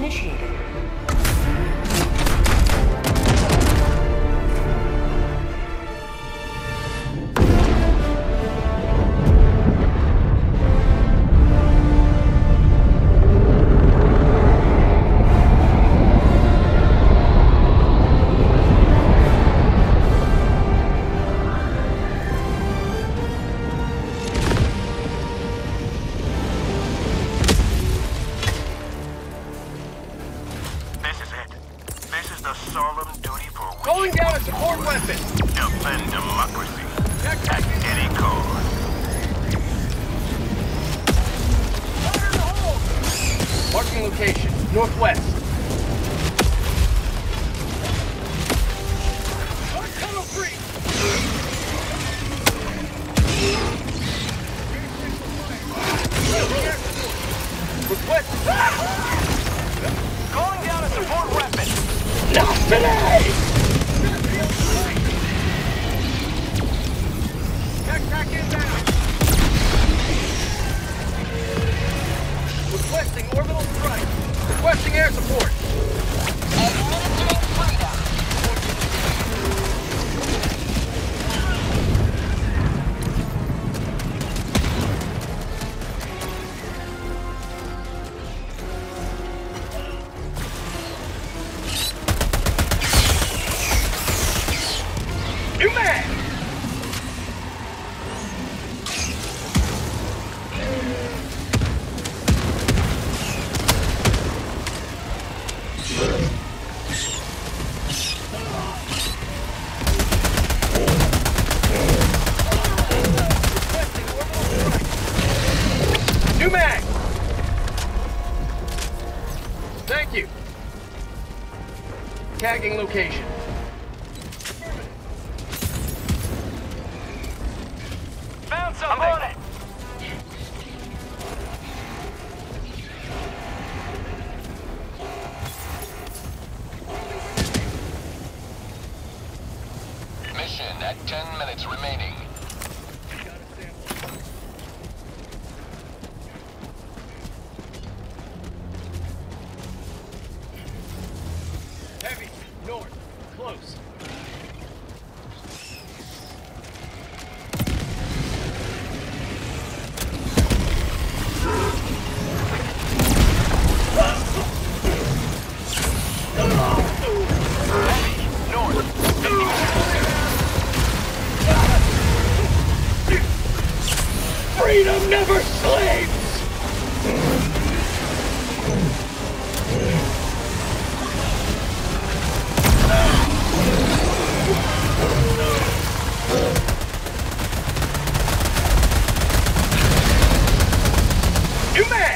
initiated. Location, northwest. Tunnel free. Request. Calling down a support weapon. Not today. Backpack inbound. Requesting orbital strike. Requesting air support. Administering freedom. New man! New mag! Thank you. Tagging location. Found something! I'm on it! Mission at 10 minutes remaining. Heavy, north, close. Heavy, north. Freedom never sleeps! New man!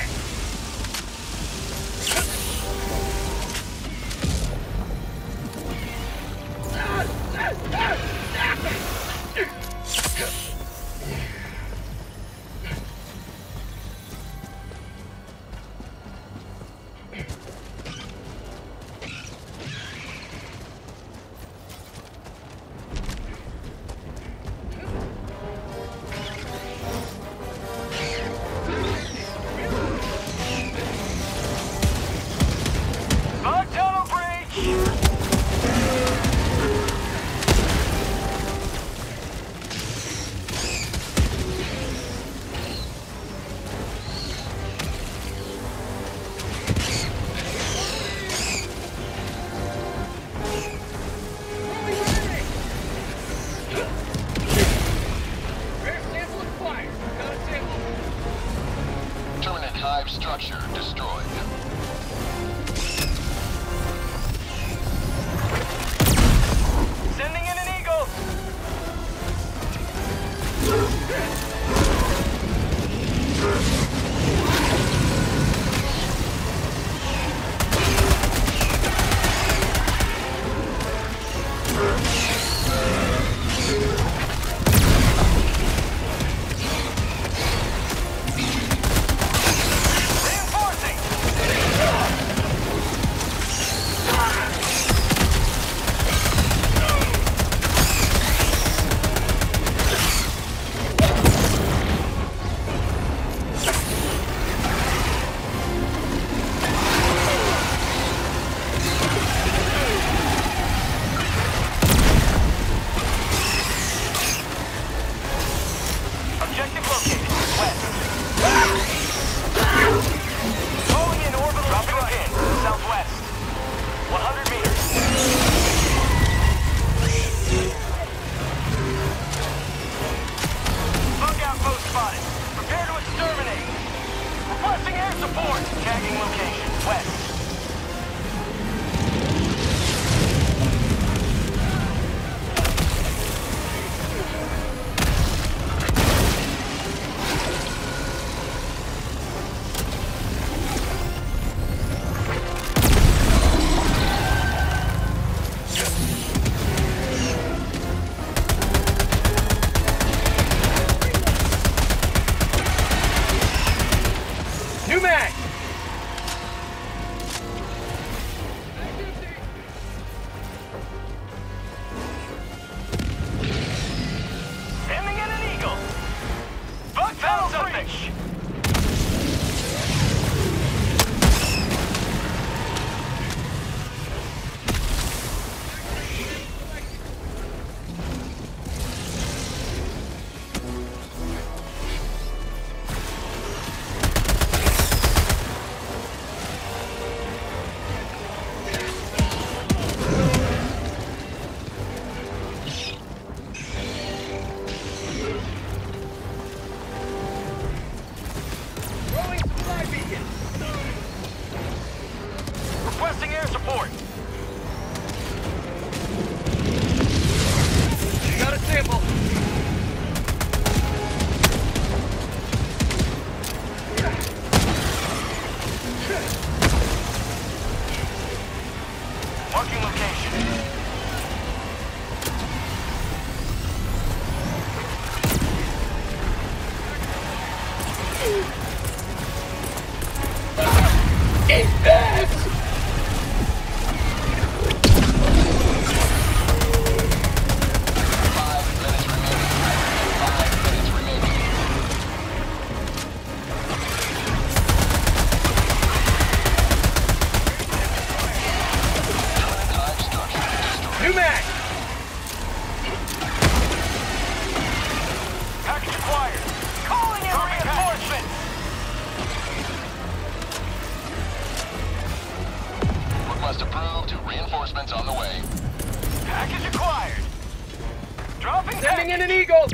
acquired. Dropping Sending in package. an Eagle!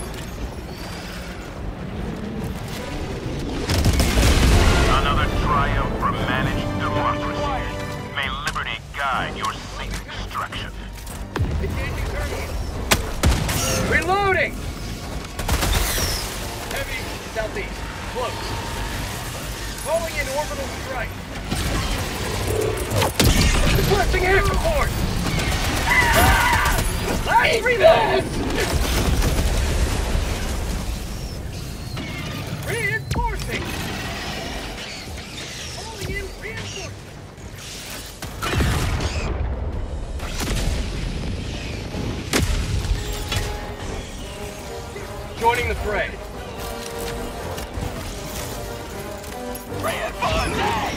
Another triumph for managed democracy. May liberty guide your safe destruction. Engaging turret. Reloading! Heavy, southeast. Close. Calling in orbital strike. Requesting air support! Last reload! Reinforcing! Calling in reinforcing! Joining the fray. Reinforcing!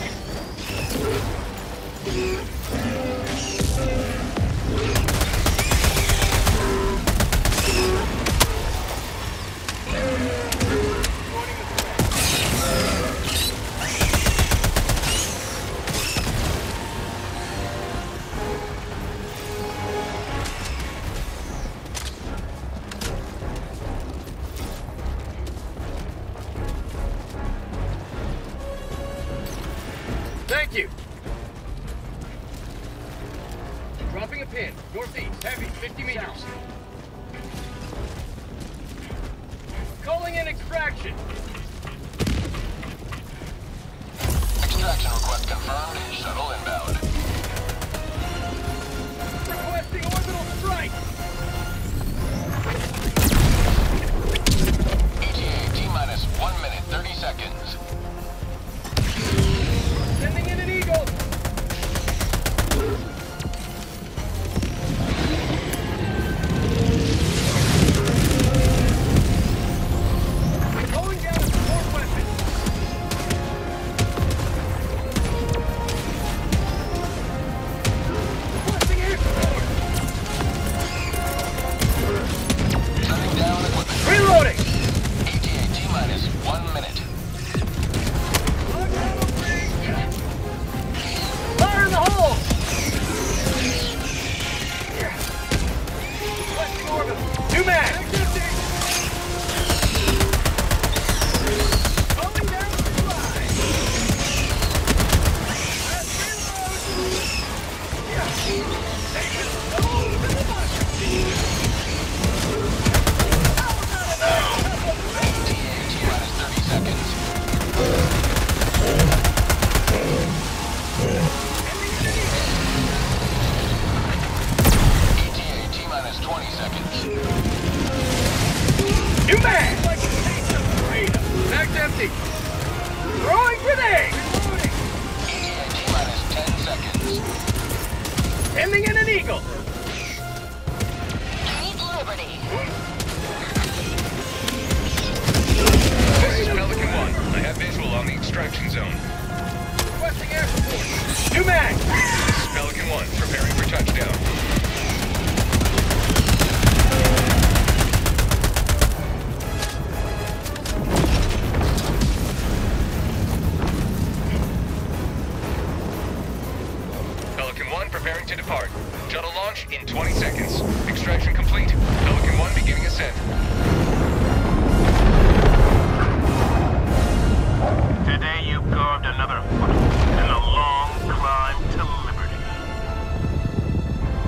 Thank you. Dropping a pin. Northeast. Heavy. 50 meters. Calling in extraction. Extraction request confirmed. Shuttle inbound. Requesting orbital strike. ETA T-minus 1 minute 30 seconds. Sending in an Eagle. Going down a support weapon. Requesting air support. Shutting down equipment. Reloading. ETA T-minus 1 minute. Fire in the hole! Requesting orbital. Two mags! Going down the slide. Last reload. Yeah. Take it slow to the democracy. ETA T-minus 30 seconds. ETA T-minus 20 seconds. New mag! Like a taste of freedom. Mag's empty. Throwing grenade! ETA T-minus 10 seconds. Sending in an Eagle. Keep liberty. This is Pelican 1. I have visual on the extraction zone. Requesting air support. New mag! This is Pelican 1, preparing for touchdown. Pelican 1 preparing to depart. Shuttle launch in 20 seconds. Extraction complete. Pelican 1 beginning ascent. Today you carved another foot in a long climb to liberty.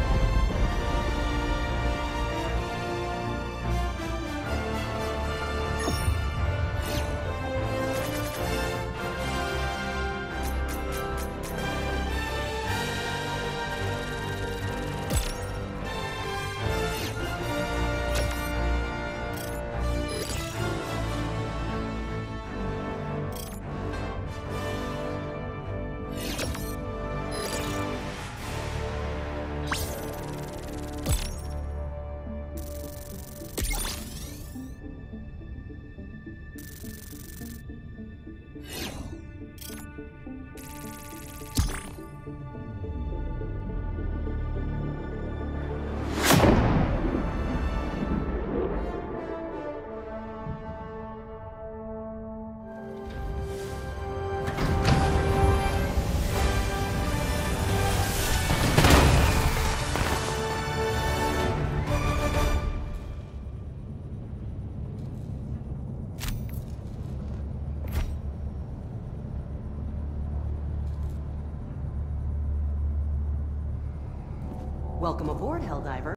Welcome aboard, Helldiver.